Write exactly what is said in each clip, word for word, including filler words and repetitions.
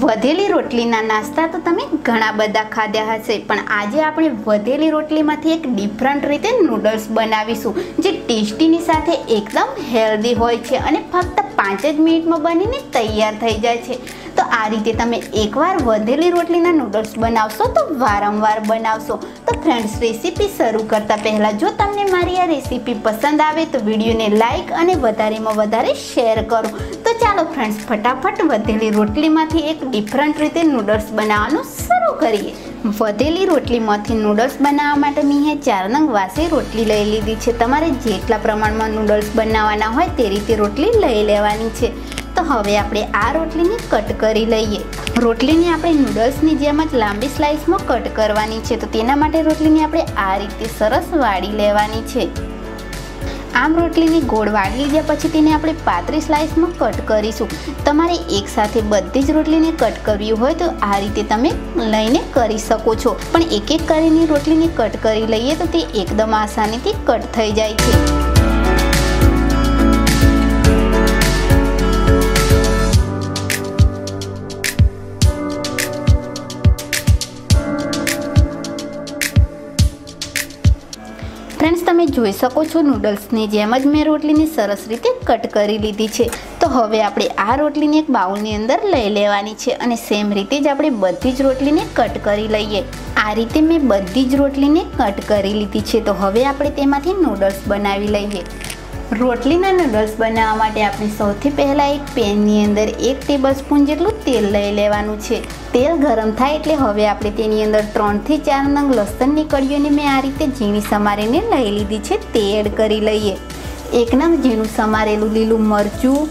વધેલી રોટલીના નાસ્તા તો તમે ઘણા બધા ખાધા હશે, પણ આજે આપણે વધેલી રોટલીમાંથી એક ડિફરન્ટ રીતે નૂડલ્સ બનાવીશું જે ટેસ્ટીની સાથે એકદમ હેલ્ધી હોય છે અને ફક્ત પાંચ જ મિનિટમાં બનીને તૈયાર થઈ જાય છે। તો આ રીતે તમે એકવાર વધેલી રોટલીના નૂડલ્સ બનાવશો તો વારંવાર બનાવશો। તો ફ્રેન્ડ્સ, રેસીપી શરૂ કરતા પહેલાં જો તમને મારી આ રેસીપી પસંદ આવે તો વિડીયોને લાઇક અને વધારેમાં વધારે શેર કરો। તો ચાલો ફ્રેન્ડ્સ, ફટાફટ વધેલી રોટલીમાંથી એક ડિફરન્ટ રીતે નૂડલ્સ બનાવવાનું શરૂ કરીએ। વધેલી રોટલીમાંથી નૂડલ્સ બનાવવા માટે મેં અહીંયા ચાર નંગ વાસી રોટલી લઈ લીધી છે। તમારે જેટલા પ્રમાણમાં નૂડલ્સ બનાવવાના હોય તે રીતે રોટલી લઈ લેવાની છે। તો હવે આપણે આ રોટલીને કટ કરી લઈએ। રોટલીને આપણે નૂડલ્સની જેમ જ લાંબી સ્લાઇસમાં કટ કરવાની છે। તો તેના માટે રોટલીને આપણે આ રીતે સરસ વાળી લેવાની છે। આમ રોટલીને ગોળ વાળી લીધા પછી તેને આપણે પાતળી સ્લાઇસમાં કટ કરીશું। તમારે એકસાથે બધી જ રોટલીને કટ કરવી હોય તો આ રીતે તમે લઈને કરી શકો છો, પણ એક એક કરીને રોટલીને કટ કરી લઈએ તો તે એકદમ આસાનીથી કટ થઈ જાય છે। ફ્રેન્ડ્સ, તમે જોઈ શકો છો નૂડલ્સની જેમ જ મેં રોટલીને સરસ રીતે કટ કરી લીધી છે। તો હવે આપણે આ રોટલીને એક બાઉલની અંદર લઈ લેવાની છે અને સેમ રીતે જ આપણે બધી જ રોટલીને કટ કરી લઈએ। આ રીતે મેં બધી જ રોટલીને કટ કરી લીધી છે। તો હવે આપણે તેમાંથી નૂડલ્સ બનાવી લઈએ। રોટલીના નૂડલ્સ બનાવવા માટે આપણે સૌથી પહેલાં એક પેનની અંદર એક ટેબલ સ્પૂન જેટલું તેલ લઈ લેવાનું છે। તેલ ગરમ થાય એટલે હવે આપણે તેની અંદર ત્રણથી ચાર નંગ લસણની કળીઓને મેં આ રીતે ઝીણી સમારીને લઈ લીધી છે તે એડ કરી લઈએ। એક નંગ ઝીણું સમારેલું લીલું મરચું,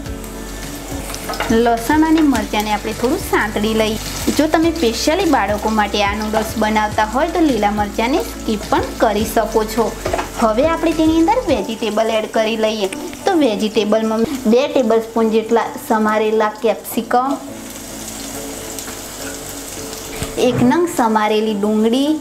લસણ અને મરચાંને આપણે થોડું સાંતળી લઈએ। જો તમે સ્પેશિયલી બાળકો માટે આ નૂડલ્સ બનાવતા હોય તો લીલા મરચાંને સ્કીપ પણ કરી શકો છો। હવે આપણે તેની અંદર વેજીટેબલ એડ કરી લઈએ। તો વેજીટેબલમાં બે ટેબલ સ્પૂન જેટલા સમારેલા કેપ્સિકમ, એક નંગ સમારેલી ડુંગળી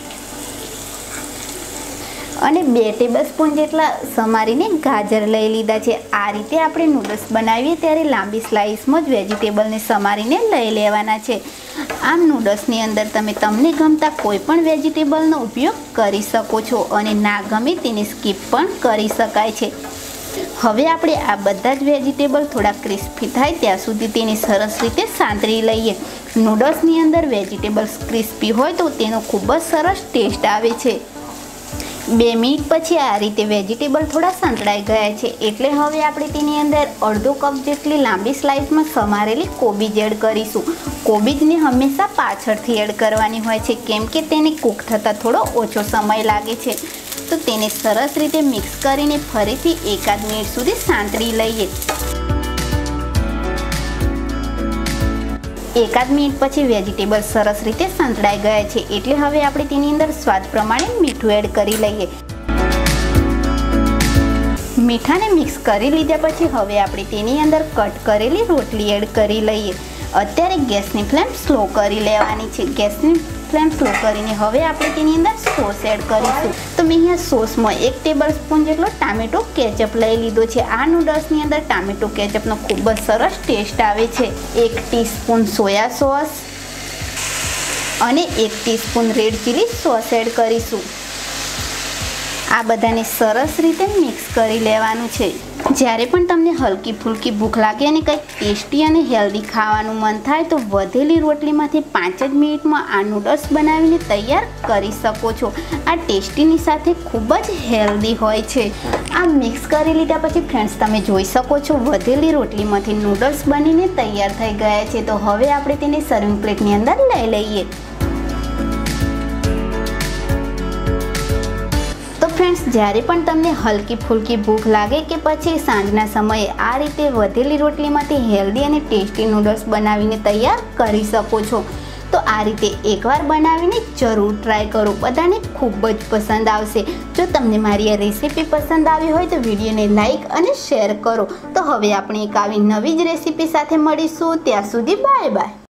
અને બે ટેબલ સ્પૂન જેટલા સમારીને ગાજર લઈ લીધા છે। આ રીતે આપણે નૂડલ્સ બનાવીએ ત્યારે લાંબી સ્લાઇસમાં જ વેજીટેબલને સમારીને લઈ લેવાના છે। આમ નૂડલ્સની અંદર તમે તમને ગમતા કોઈ પણ વેજીટેબલનો ઉપયોગ કરી શકો છો અને ના ગમે તેને સ્કીપ પણ કરી શકાય છે। હવે આપણે આ બધા જ વેજીટેબલ થોડા ક્રિસ્પી થાય ત્યાં સુધી તેને સરસ રીતે સાંતળી લઈએ। નૂડલ્સની અંદર વેજીટેબલ્સ ક્રિસ્પી હોય તો તેનો ખૂબ જ સરસ ટેસ્ટ આવે છે। બે મિનિટ પછી આ રીતે વેજીટેબલ થોડા સંતળાઈ ગયા છે એટલે હવે આપણે તેની અંદર અડધો કપ જેટલી લાંબી સ્લાઇસમાં સમારેલી કોબીજ એડ કરીશું। કોબીજને હંમેશા પાછળથી એડ કરવાની હોય છે કેમ કે તેને કૂક થતાં થોડો ઓછો સમય લાગે છે। તો તેને સરસ રીતે મિક્સ કરીને ફરીથી એકાદ મિનિટ સુધી સાંતળી લઈએ। એકાદ મિનિટ પછી વેજીટેબલ સરસ રીતે સંતળાઈ ગયા છે એટલે હવે આપણે તેની અંદર સ્વાદ પ્રમાણે મીઠું એડ કરી લઈએ। મીઠાને મિક્સ કરી લીધા પછી હવે આપણે તેની અંદર કટ કરેલી રોટલી એડ કરી લઈએ। અત્યારે ગેસની ફ્લેમ સ્લો કરી લેવાની છે। ગેસની ફ્લેમ સ્લો કરીને હવે આપણે તેની અંદર સોસ એડ કરીશું। તો મેં અહીંયા સોસમાં એક ટેબલ સ્પૂન જેટલો ટામેટો કેચઅપ લઈ લીધો છે। આ નૂડલ્સની અંદર ટામેટો કેચઅપનો ખૂબ જ સરસ ટેસ્ટ આવે છે। એક ટીસ્પૂન સોયા સોસ અને એક teaspoon red chilli sauce add કરીશું। આ બધાને સરસ રીતે મિક્સ કરી લેવાનું છે। જ્યારે પણ તમને હલકી ફૂલકી ભૂખ લાગે અને કંઈક ટેસ્ટી અને હેલ્ધી ખાવાનું મન થાય તો વધેલી રોટલીમાંથી પાંચ જ મિનિટમાં આ નૂડલ્સ બનાવીને તૈયાર કરી શકો છો। આ ટેસ્ટીની સાથે ખૂબ જ હેલ્ધી હોય છે। આ મિક્સ કરી લીધા પછી ફ્રેન્ડ્સ, તમે જોઈ શકો છો વધેલી રોટલીમાંથી નૂડલ્સ બનીને તૈયાર થઈ ગયા છે। તો હવે આપણે તેને સર્વિંગ પ્લેટની અંદર લઈ લઈએ। ફ્રેન્ડ્સ, જ્યારે પણ તમને હલકી ફૂલકી ભૂખ લાગે કે પછી સાંજના સમયે આ રીતે વધેલી રોટલીમાંથી હેલ્ધી અને ટેસ્ટી નૂડલ્સ બનાવીને તૈયાર કરી શકો છો। તો આ રીતે એકવાર બનાવીને જરૂર ટ્રાય કરો, બધાને ખૂબ જ પસંદ આવશે। જો તમને મારી આ રેસીપી પસંદ આવી હોય તો વિડીયોને લાઇક અને શેર કરો। તો હવે આપણે એક આવી નવી જ રેસીપી સાથે મળીશું, ત્યાં સુધી બાય બાય।